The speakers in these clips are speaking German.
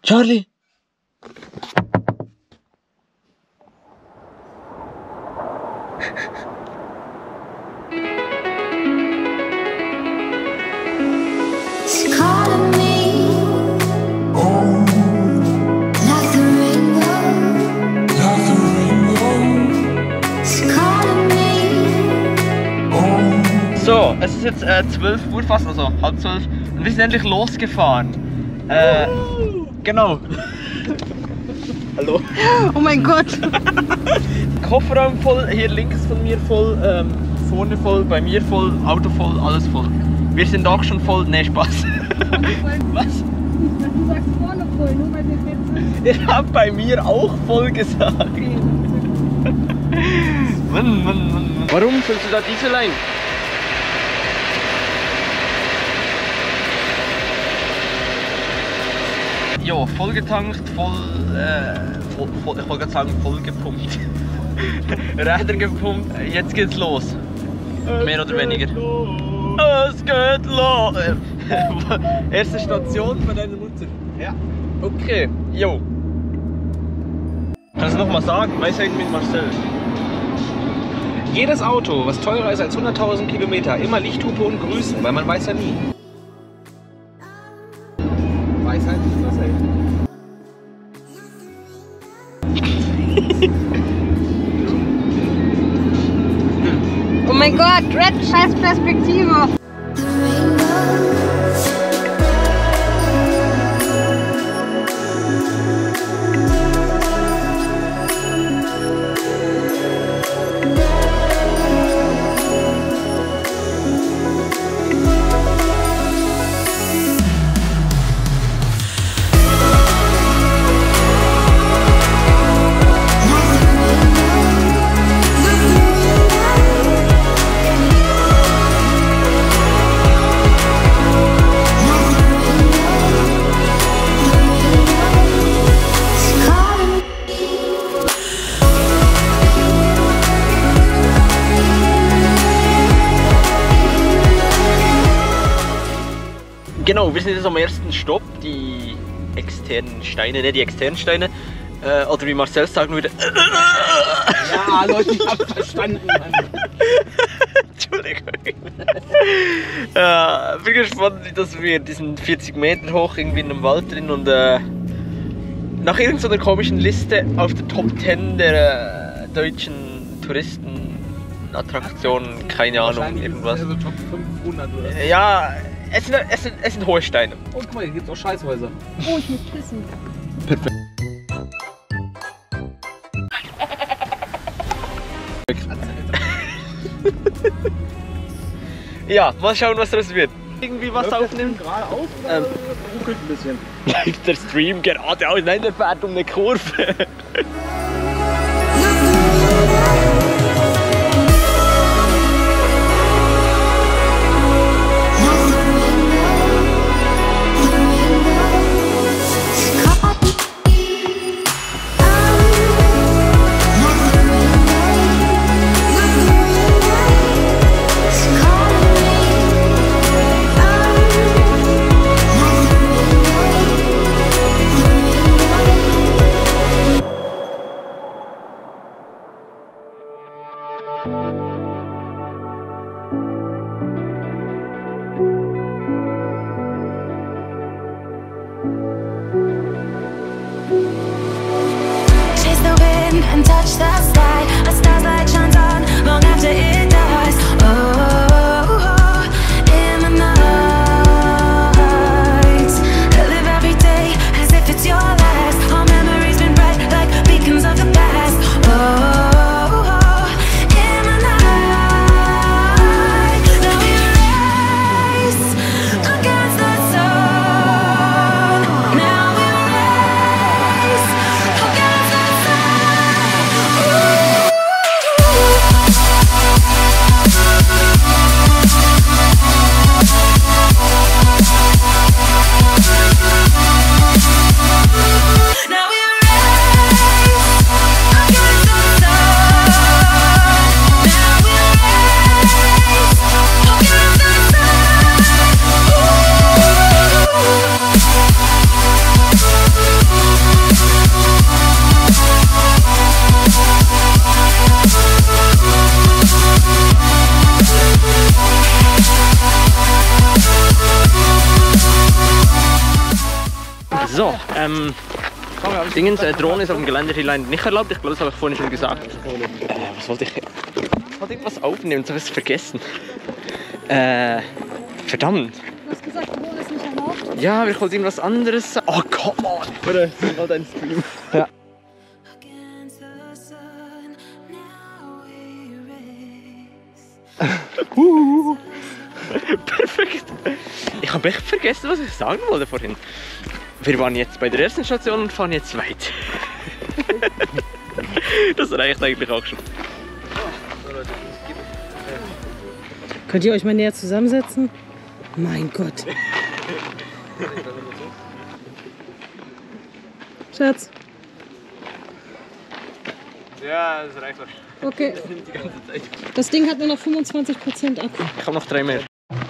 Charlie! So, es ist jetzt 12 Uhr fast, also halb 12 und wir sind endlich losgefahren. Genau. Hallo. Oh mein Gott. Kofferraum voll, hier links von mir voll, vorne voll, bei mir voll, Auto voll, alles voll. Wir sind auch schon voll, ne Spaß. Was? Du sagst vorne voll, nur bei den Witzen. Ich hab bei mir auch voll gesagt. Mann. Warum füllst du da Diesel ein? Ja, voll getankt, voll, ich wollte gerade sagen, voll gepumpt. Räder gepumpt, jetzt geht's los. Mehr oder weniger. Es geht los! Erste Station von deiner Mutter? Ja. Okay, jo. Kannst du noch mal sagen? Weisheit mit Marcel. Jedes Auto, was teurer ist als 100.000 Kilometer, immer Lichthupe und grüßen, weil man weiß ja nie. Weisheit mit Marcel. Oh mein Gott, Red, scheiß Perspektive. Genau, wir sind jetzt am ersten Stopp, die externen Steine, ne, die externen Steine, oder wie Marcel sagen würde. Ja, Leute, ich hab's verstanden, Mann. Entschuldigung. Ja, bin gespannt, dass wir diesen 40 Meter hoch irgendwie in einem Wald drin und nach irgendeiner komischen Liste auf der Top 10 der deutschen Touristenattraktionen, keine Ahnung, irgendwas. Also Top 500 oder? Ja, es sind hohe Steine. Oh, guck mal, hier gibt's auch Scheißhäuser. Oh, ich muss pissen. Perfekt. Ja, mal schauen, was das wird. Irgendwie was aufnehmen. Geradeaus oder ruckelt ein bisschen? Der Stream geradeaus, nein, der fährt um eine Kurve. And touch the sky, a star's light shines on long after it dies. Oh, in the night, I live every day as if it's your last. Our memories been bright like beacons of the past. Oh, in the night, now we race against the sun. Now we race against the sun. Oh. So, Dingens, Drohne ist auf dem Gelände hier leider nicht erlaubt. Ich glaube, das habe ich vorhin schon gesagt. Was wollte ich? Ich wollte irgendwas aufnehmen und habe es vergessen. Verdammt. Du hast gesagt, Drohne ist nicht erlaubt. Ja, aber ich wollte irgendwas anderes sagen. Oh, come on. Warte, das ist mal dein Stream. Ja. Against the sun, now we race. Perfekt. Ich habe echt vergessen, was ich sagen wollte vorhin. Wir waren jetzt bei der ersten Station und fahren jetzt weit. Das reicht eigentlich auch schon. Könnt ihr euch mal näher zusammensetzen? Mein Gott. Schatz. Ja, das reicht doch. Okay. Die ganze Zeit. Das Ding hat nur noch 25% Akku. Ich habe noch 3 mehr.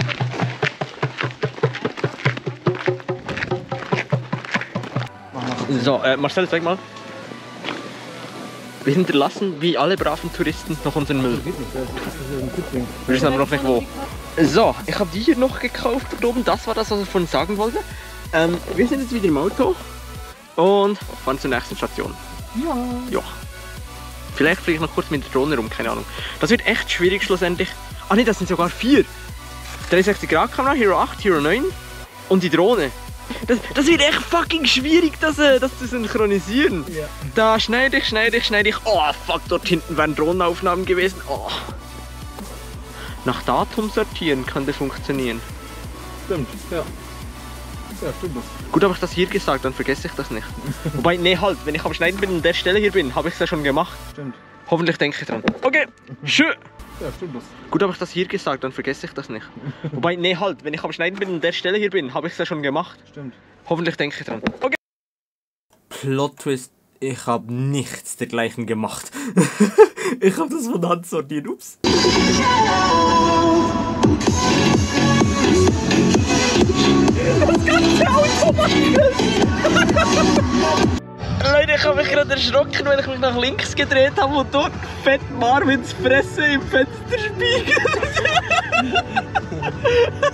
So, Marcel, zeig mal. Wir hinterlassen, wie alle braven Touristen, noch unseren Müll. Wir wissen aber noch nicht wo. So, ich habe die hier noch gekauft dort oben. Das war das, was ich vorhin sagen wollte. Wir sind jetzt wieder im Auto und fahren zur nächsten Station. Ja. Vielleicht fliege ich noch kurz mit der Drohne rum, keine Ahnung. Das wird echt schwierig schlussendlich. Ah ne, das sind sogar 4. 360-Grad-Kamera, Hero 8, Hero 9 und die Drohne. Das wird echt fucking schwierig, das zu synchronisieren. Ja. Da schneide ich. Oh fuck, dort hinten wären Drohnenaufnahmen gewesen. Oh. Nach Datum sortieren kann das funktionieren. Stimmt, ja. Ja, stimmt. Gut, habe ich das hier gesagt, dann vergesse ich das nicht. Wobei, nee, halt, wenn ich am Schneiden bin und an der Stelle hier bin, habe ich es ja schon gemacht. Stimmt. Hoffentlich denke ich dran. Okay, schön. Ja, stimmt. Gut, habe ich das hier gesagt, dann vergesse ich das nicht. Wobei, nee, halt, wenn ich am Schneiden bin und an der Stelle hier bin, habe ich es ja schon gemacht. Stimmt. Hoffentlich denke ich dran. Okay. Plot Twist, ich habe nichts dergleichen gemacht. Ich habe das von Hand sortiert, ups. Leute, ich habe mich gerade erschrocken, weil ich mich nach links gedreht habe und dort fett Marvins Fresse im Fenster spiegelt.